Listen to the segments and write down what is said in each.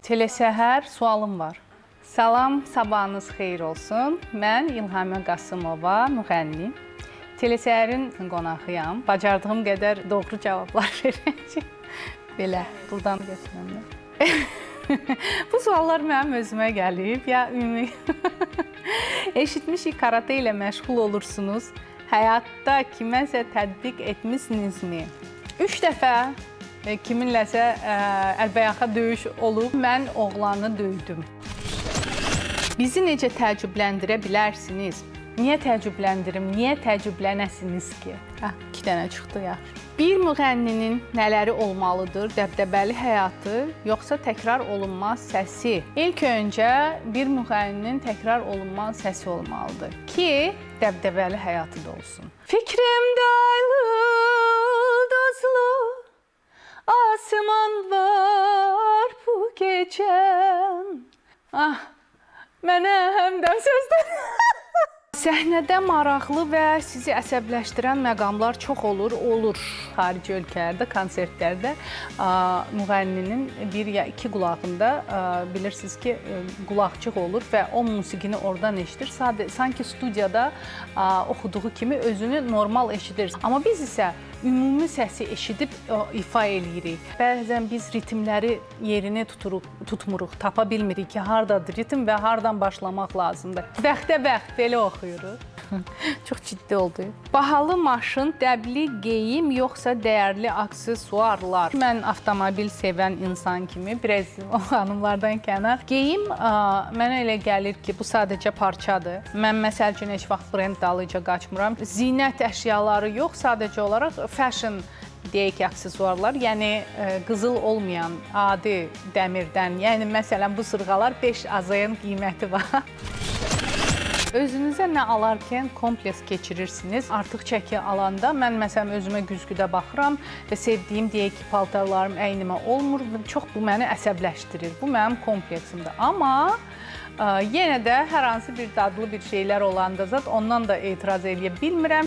Telesəhər sualım var. Salam, sabahınız xeyir olsun. Mən İlhamə Qasımova, müğənni. Telesəhərin qonağıyam. Bacardığım qədər doğru cavablar verəcəm. Belə, buradan götürəndə. Bu suallar mənim özümə gəlib. Ya ümumi eşitmişik, karate ilə məşğul olursunuz. Həyatda kiməsə tətbiq etmisinizmi? 3 dəfə kiminləsə əlbəyaxa döyüş olub, mən oğlanı döydüm. Bizi necə təəccübləndirə bilərsiniz? Niyə təəccübləndirim? Niyə təəccüblənəsiniz ki? 2 dənə çıxdı, yaxşı. Bir müğənninin nələri olmalıdır? Dəbdəbəli həyatı, yoxsa təkrar olunmaz səsi? İlk öncə bir müğənninin təkrar olunmaz səsi olmalıdır ki, dəbdəbəli həyatı da olsun. Fikrimdə yıldızlı asman var bu gecə. Mənə həmdən sözlər. Səhnədə maraqlı və sizi əsəbləşdirən məqamlar çox olur. Xarici ölkələrdə, konsertlərdə müğənninin 1 ya 2 qulağında bilirsiniz ki, qulaqçıq olur və o musiqini oradan eşidir. Sanki studiyada oxuduğu kimi özünü normal eşidir. Amma biz isə ümumi səsi eşidib ifa eləyirik. Bəzən biz ritmləri yerini tutmuruq, tapa bilmirik ki, haradadır ritim və hardan başlamaq lazımdır. Bəxtə-bəxt belə oxuyuruq. Çox ciddi oldu. Bahalı maşın, dəbli geyim, yoxsa dəyərli aksesuarlar? Mən avtomobil sevən insan kimi, biraz o xanımlardan kənar. Geyim mənə elə gəlir ki, bu sadəcə parçadır. Mən məsəl üçün heç vaxt brend dalıca qaçmıram. Zinət əşyaları yox, sadəcə olaraq fashion deyək ki, aksesuarlar, yəni qızıl olmayan adi dəmirdən, yəni məsələn bu sırğalar 5 azayan qiyməti var. Özünüzə nə alarkən kompleks keçirirsiniz. Artıq çəki alanda mən məsələn özümə güzgüdə baxıram və sevdiyim deyək ki, paltarlarım əynimə olmur. Çox bu məni əsəbləşdirir. Bu mənim kompleksimdir. Amma yenə də hər hansı bir dadlı bir şeylər olanda zat ondan da etiraz edə bilmirəm.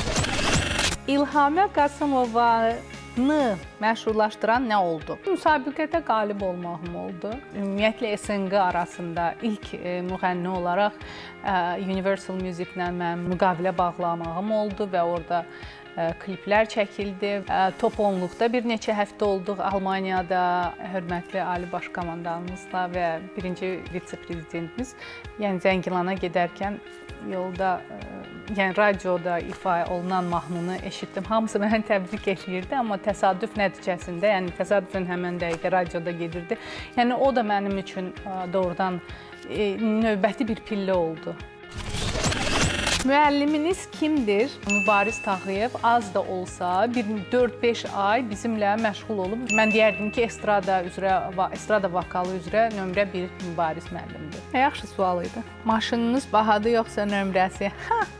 İlhamə Qasımovanı məşhurlaşdıran nə oldu? Müsabiqədə qalib olmağım oldu. Ümumiyyətlə SNQ arasında ilk müğənni olaraq Universal Music-lə mən müqavilə bağlamağım oldu və orada kliplər çəkildi. Top 10-luqda bir neçə həftə olduq Almaniyada hörmətli Ali Baş Komandanımızla və birinci vitse-prezidentimiz. Yəni Zəngilana gedərkən yolda, yəni radioda ifa olunan mahnını eşitdim. Hamısı mənə təbrik edirdi, amma təsadüf nəticəsində, yəni təsadüfən həmən dəqiqə radioda gedirdi. Yəni o da mənim üçün doğrudan növbəti bir pillə oldu. Müəlliminiz kimdir? Mübariz Tağıyev az da olsa bir 4-5 ay bizimlə məşğul olub. Mən deyərdim ki, estrada vakalı üzrə nömrə 1 Mübariz müəllimdir. Yaxşı sual idi. Maşınınız bahadır yoxsa nömrəsi?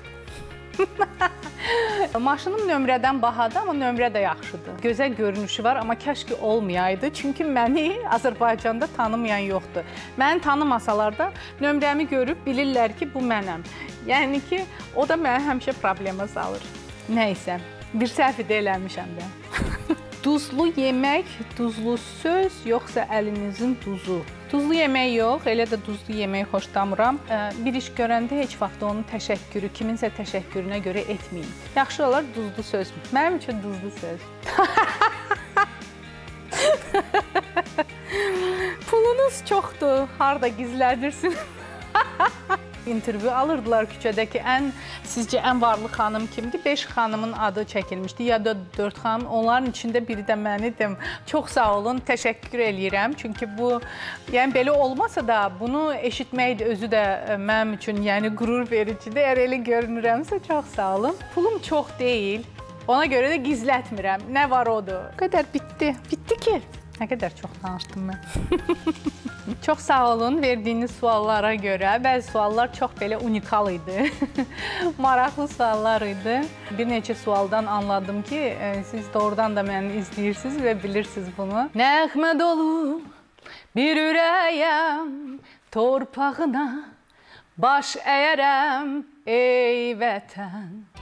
Maşınım nömrədən bahadır, amma nömrə də yaxşıdır. Gözəl görünüşü var, amma kəşki olmayaydı. Çünki məni Azərbaycanda tanımayan yoxdur. Məni tanımasalar da nömrəmi görüb bilirlər ki, bu mənəm. Yəni ki, o da məni həmişə problemə salır. Nəysə, bir səhv də eləmişəm də. Duzlu yemək, duzlu söz, yoxsa əlinizin duzu? Duzlu yemək yox, elə də duzlu yemək xoşlamıram. Bir iş görəndə heç vaxt onun təşəkkürü, kiminsə təşəkkürünə görə etməyin. Yaxşı olar duzlu söz. Mənim üçün duzlu söz. Pulunuz çoxdur, harda gizlədirsiniz? İntervyu alırdılar küçədəki sizcə ən varlı xanım kimdir? 5 xanımın adı çəkilmişdi, ya da 4 xanım. Onların içində biri də mən idim. Çox sağ olun, təşəkkür eləyirəm. Çünki bu, yəni belə olmasa da bunu eşitmək özü də mənim üçün yəni qürur vericidir. Əgər elə görünürəmsə, çox sağ olun. Pulum çox deyil, ona görə də gizlətmirəm. Nə var odur? Bu qədər bitdi. Bitdi ki. Nə qədər çox danışdım mən. Çox sağ olun verdiyiniz suallara görə. Bəzi suallar çox belə unikal idi. Maraqlı suallar idi. Bir neçə sualdan anladım ki, siz doğrudan da məni izləyirsiniz və bilirsiniz bunu. Nəğmə dolu bir ürəyəm, torpağına baş əyərəm ey vətən.